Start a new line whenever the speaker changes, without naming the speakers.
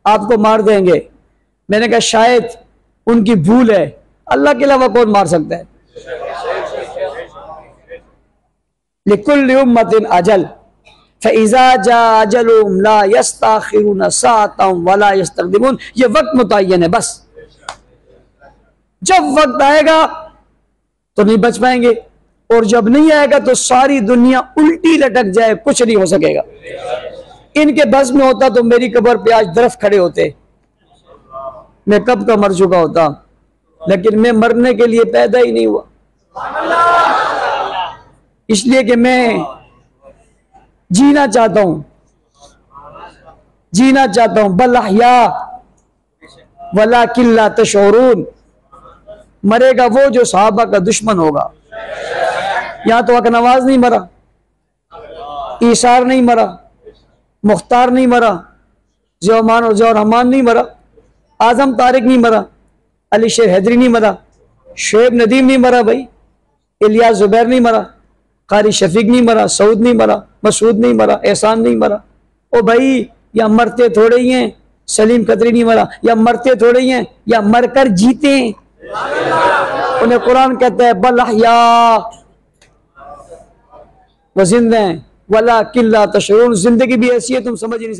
आपको मार देंगे। मैंने कहा शायद उनकी भूल है, अल्लाह के अलावा कौन मार सकता है। लिकुल्लि उम्मतिन अजल फइज़ा जा अजलुहुम ला यस्तअखिरुन साअतन वला यस्तक़दिमून। ये वक्त मुतय्यन है, बस जब वक्त आएगा तो नहीं बच पाएंगे, और जब नहीं आएगा तो सारी दुनिया उल्टी लटक जाए, कुछ नहीं हो सकेगा। इनके बस में होता तो मेरी कब्र पे आज दरख्त खड़े होते, मैं कब का मर चुका होता, लेकिन मैं मरने के लिए पैदा ही नहीं हुआ, इसलिए कि मैं जीना चाहता हूं, जीना चाहता हूं। बल अहया वलाकिन ला तशऊरून। मरेगा वो जो सहाबा का दुश्मन होगा। यहां तो अकनवाज नहीं मरा, ईसार नहीं मरा, मुख्तार नहीं मरा, ज़ियाउमान और ज़ियाउर-रहमान नहीं मरा, आजम तारिक नहीं मरा, अली शेर हैदरी नहीं मरा, शुएब नदीम नहीं मरा भाई, इलियास जुबैर नहीं मरा, कारी शफीक नहीं मरा, सऊद नहीं मरा, मसूद नहीं मरा, एहसान नहीं मरा। ओ भाई या मरते थोड़े ही हैं, सलीम कदरी नहीं मरा, या मरते थोड़े ही हैं, या मरकर जीते हैं। उन्हें कुरान कहता है बल अहया, वो जिंदा हैं, वलाकिन ला तशऊरून। जिंदगी भी ऐसी है तुम समझ ही नहीं सकते।